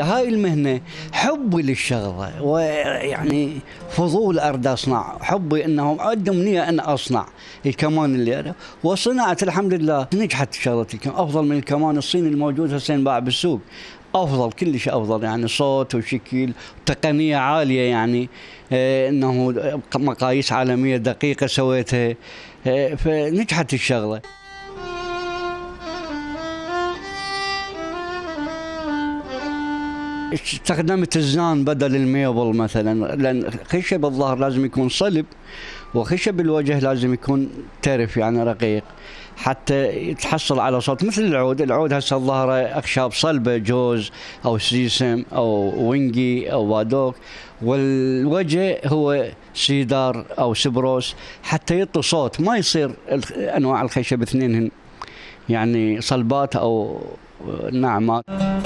هاي المهنة حبي للشغلة، ويعني فضول أرد أصنع، حبي أنه عندي أمنية أن أصنع الكمان اللي أنا وصناعة. الحمد لله نجحت شغلة الكمان، أفضل من الكمان الصيني الموجود هسه ينباع بالسوق، أفضل كلش أفضل، يعني صوت وشكل وتقنية عالية، يعني أنه مقاييس عالمية دقيقة سويتها، فنجحت الشغلة. استخدمت الزان بدل الميبل مثلا، لان خشب الظهر لازم يكون صلب، وخشب الوجه لازم يكون ترف يعني رقيق حتى يتحصل على صوت مثل العود. العود هسه الظهر اخشاب صلبه، جوز او سيسم او وينجي او بادوك، والوجه هو سيدار او سبروس حتى يعطي صوت، ما يصير انواع الخشب اثنينهن يعني صلبات او ناعمات.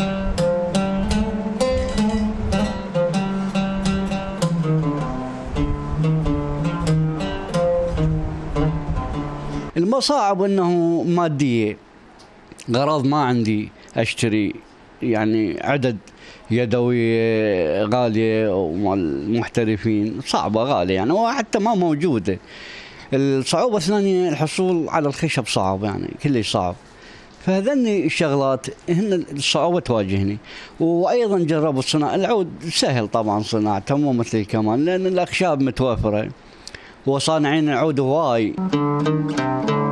المصاعب انه ماديه، غراض ما عندي اشتري يعني عدد يدويه غاليه ومال محترفين صعبه غاليه يعني، وحتى ما موجوده. الصعوبه الثانيه الحصول على الخشب صعب، يعني كلش صعب. فهذني الشغلات هن الصعوبة تواجهني. وايضا جربت صناعة العود، سهل طبعا صناعته مو مثل الكمان لان الاخشاب متوفره وصانعين العود هواي.